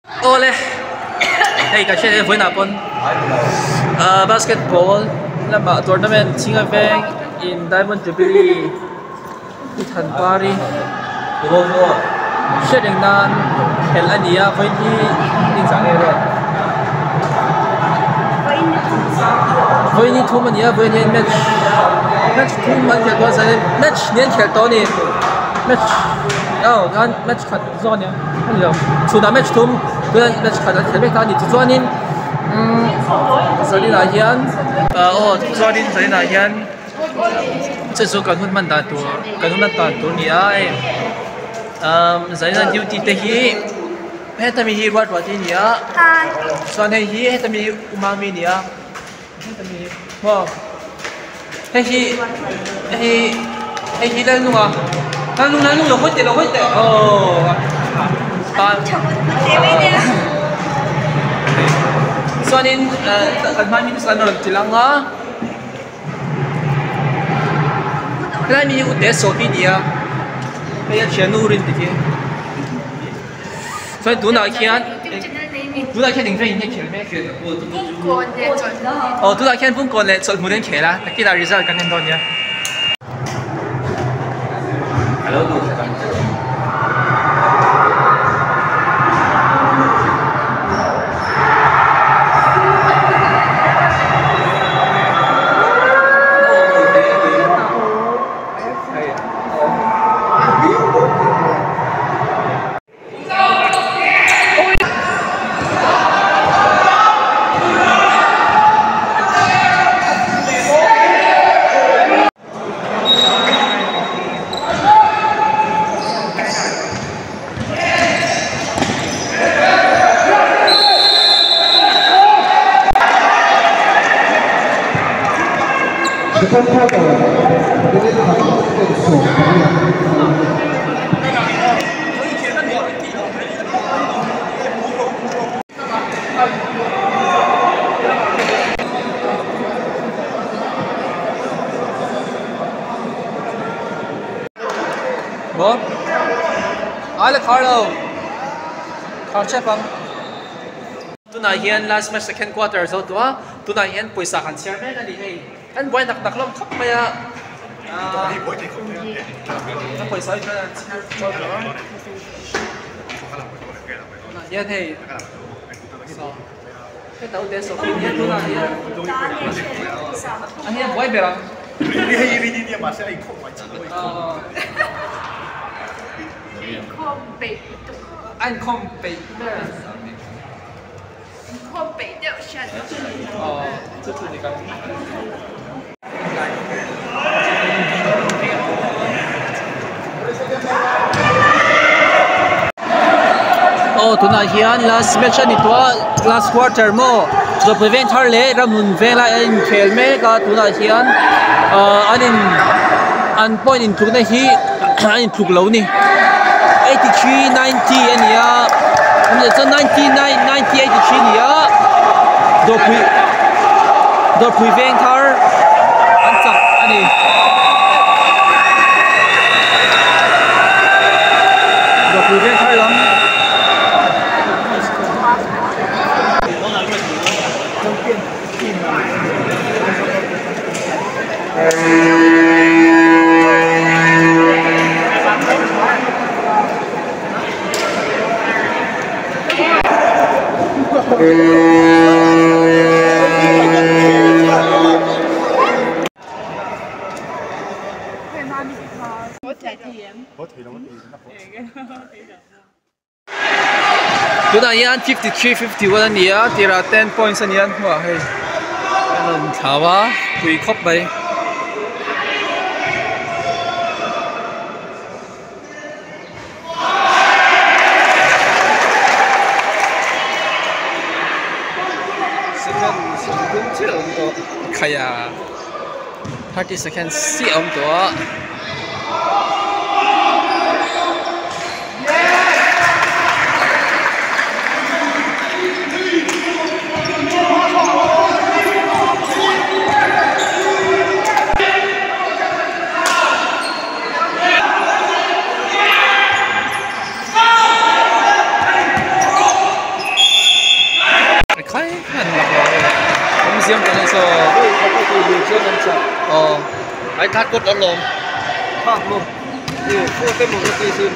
Ole, hey, kasi voy na pon. Basketball, lama tournament Singapore in Diamond Jubilee. Ithan pari. Shedding nan, hel ania, voy ni insang ero. Voy ni two man ya, voy ni match two man kel to sa match nian kel to ni match. Oh, kan match kat zon ya. Ano sudah match two. Bây giờ khởi động thể ta thì cho nên sau đi là hiện cho nên sau đi là hiện这时候cần hơn mình đã tuổi cần hơn mình đã tuổi nhỉ sau đó duty thế hi hết tầm hi what what nhỉ sau này hi hết tầm hi umami nhỉ hết tầm hi wow hết hi lên luôn à lên luôn rồi hốt tệ so nên cần phải mình sẽ nói chỉ là ngã cái này mình để số phi đi à bây giờ chuyển nuôi đi so nên读哪天定非应该咩哦读哪天本國咧就冇人騎啦記得 result 更多啲hello Bon, alle Carlo, Carchepang. Tonight here last match second quarter so tua. Tonight here puisa kan share me kan di hey. Kan boy nak lom khap maya. Nak puisa itu share cho tua. Here hey. So. Cái tàu để số phim here tonight here. Anh here boy berang. Ini masih ada ikut macam tu. Anh không bị掉下去。哦，这是你刚。Oh, tonight here last match ni tua last quarter mo. So prevent her le ramun vela in kelme ka tonight here. An point in tu na hi an tu lo ni. 83, 90 and yeah, it's a 99, 90, 83 yeah. Do prevent her. Answer, ani. Do prevent her lang. Tonight yan 53-51 niya tira 10 points niyan wah hey anon tawa tui khop bay kaya 30 seconds si om to 快很落我唔知咁講你錯。哦，喺塔骨嗰度。 拍冇，要科得冇得機先。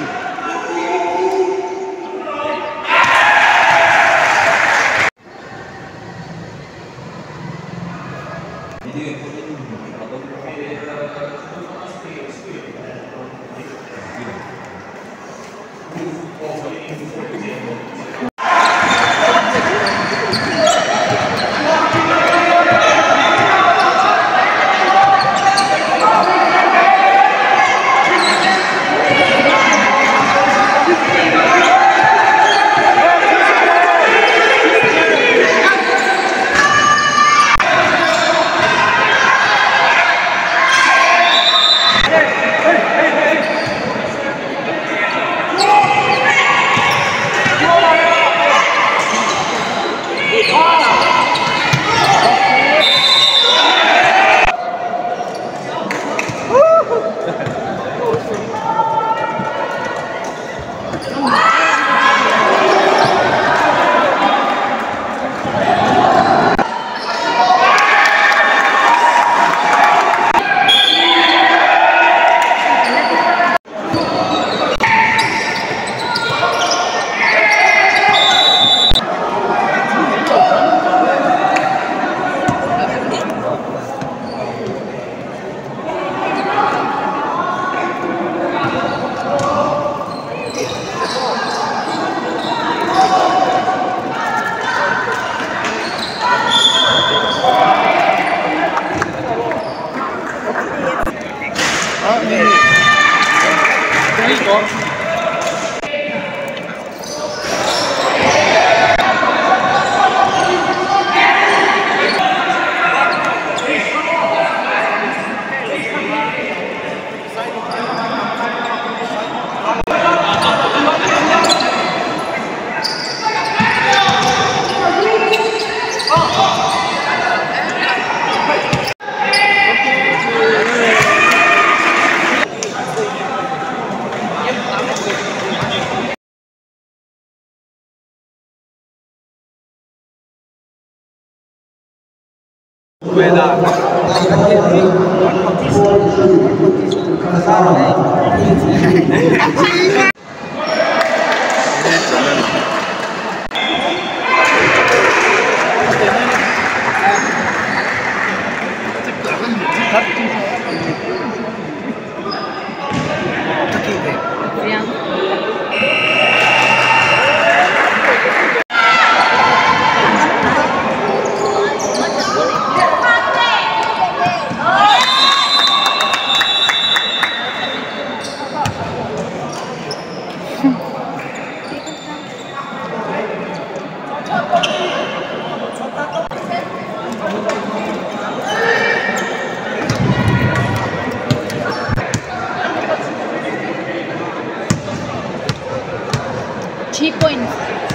3 points.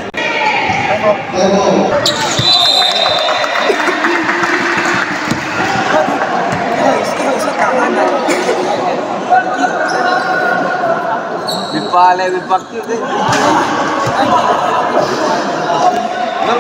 Vale, de partido de. No,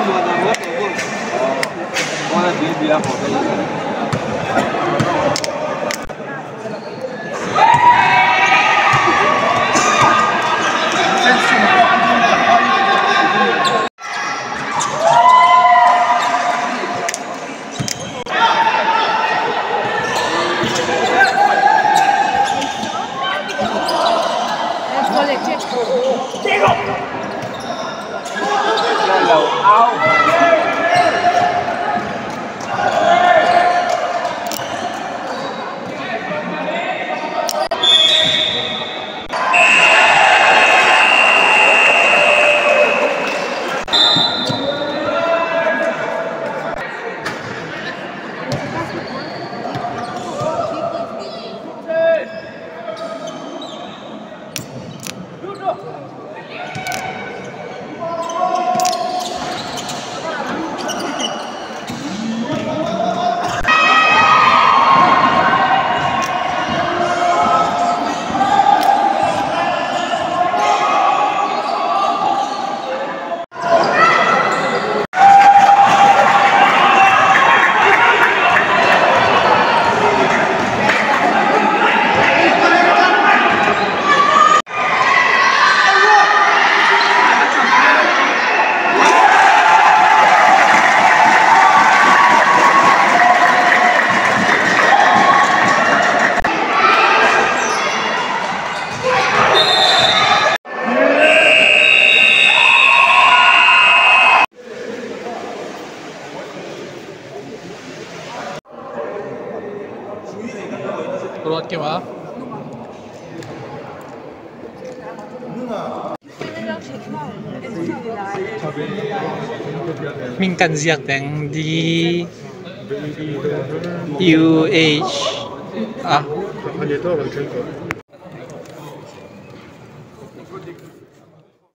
Mình cần diệt tiếng đi UH à 한개 더 괜찮고.